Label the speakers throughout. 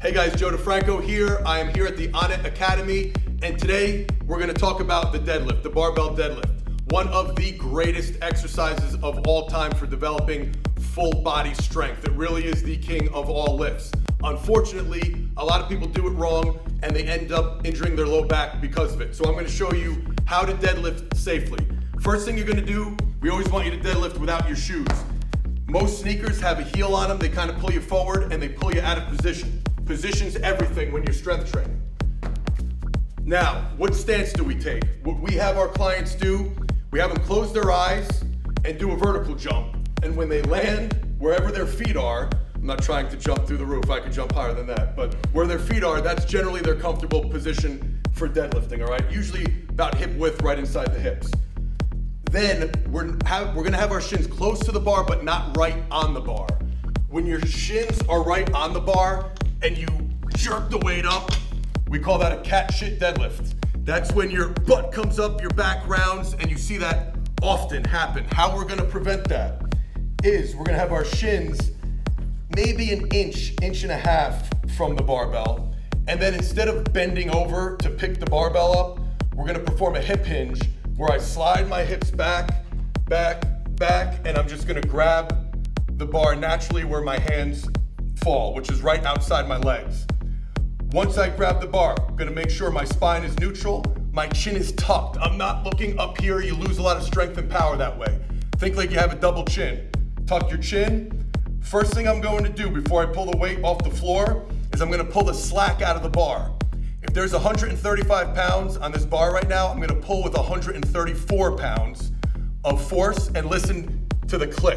Speaker 1: Hey guys, Joe Defranco here. I am here at the On It Academy, and today we're going to talk about the deadlift, the barbell deadlift. One of the greatest exercises of all time for developing full body strength. It really is the king of all lifts. Unfortunately, a lot of people do it wrong and they end up injuring their low back because of it. So I'm going to show you how to deadlift safely. First thing you're going to do, we always want you to deadlift without your shoes. Most sneakers have a heel on them. They kind of pull you forward and they pull you out of position. Position's everything when you're strength training. Now, what stance do we take? What we have our clients do, we have them close their eyes and do a vertical jump. And when they land, wherever their feet are, I'm not trying to jump through the roof, I could jump higher than that, but where their feet are, that's generally their comfortable position for deadlifting, all right? Usually about hip width right inside the hips. Then we're gonna have our shins close to the bar, but not right on the bar. When your shins are right on the bar and you jerk the weight up, we call that a cat shit deadlift. That's when your butt comes up, your back rounds, and you see that often happen. How we're gonna prevent that is we're gonna have our shins maybe an inch and a half from the barbell. And then instead of bending over to pick the barbell up, we're gonna perform a hip hinge where I slide my hips back, and I'm just gonna grab the bar naturally where my hands fall, which is right outside my legs. Once I grab the bar, I'm gonna make sure my spine is neutral, my chin is tucked. I'm not looking up here. You lose a lot of strength and power that way. Think like you have a double chin. Tuck your chin. First thing I'm going to do before I pull the weight off the floor is I'm gonna pull the slack out of the bar. If there's 135 pounds on this bar right now, I'm gonna pull with 134 pounds of force and listen to the click.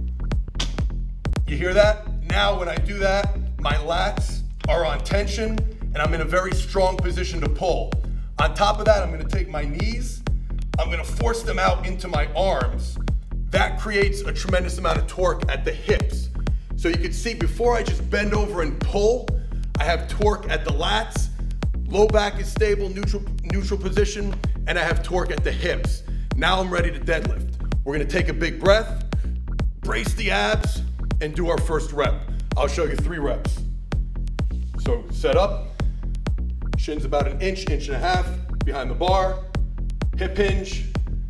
Speaker 1: You hear that? Now when I do that, my lats are on tension and I'm in a very strong position to pull. On top of that, I'm gonna take my knees, I'm gonna force them out into my arms. That creates a tremendous amount of torque at the hips. So you can see before I just bend over and pull, I have torque at the lats, low back is stable, neutral position, and I have torque at the hips. Now I'm ready to deadlift. We're gonna take a big breath, brace the abs, and do our first rep. I'll show you 3 reps. So set up, shins about an inch and a half behind the bar, hip hinge.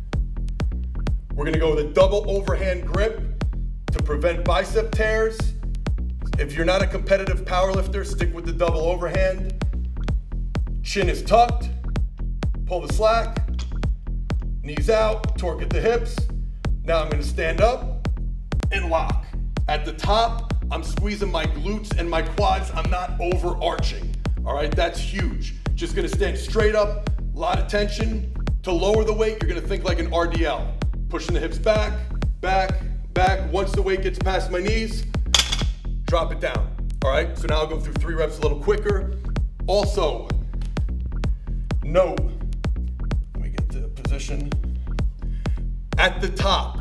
Speaker 1: We're gonna go with a double overhand grip to prevent bicep tears. If you're not a competitive powerlifter, stick with the double overhand. Chin is tucked, pull the slack, knees out, torque at the hips. Now I'm gonna stand up and lock. At the top, I'm squeezing my glutes and my quads. I'm not overarching, all right? That's huge. Just gonna stand straight up, a lot of tension. To lower the weight, you're gonna think like an RDL. Pushing the hips back, back, back. Once the weight gets past my knees, drop it down, all right? So now I'll go through 3 reps a little quicker. Also, note, let me get to position. At the top,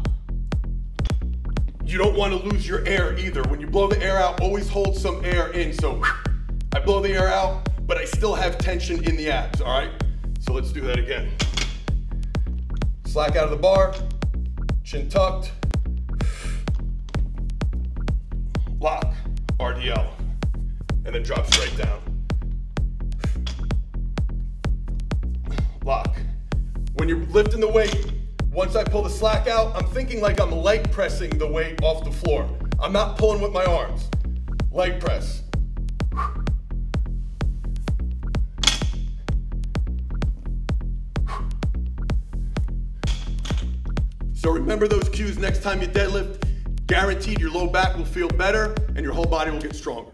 Speaker 1: you don't want to lose your air either. When you blow the air out, always hold some air in. So I blow the air out, but I still have tension in the abs, all right? So let's do that again. Slack out of the bar, chin tucked, lock, RDL, and then drop straight down. Lock. When you're lifting the weight, once I pull the slack out, I'm thinking like I'm leg pressing the weight off the floor. I'm not pulling with my arms. Leg press. So remember those cues next time you deadlift. Guaranteed your low back will feel better and your whole body will get stronger.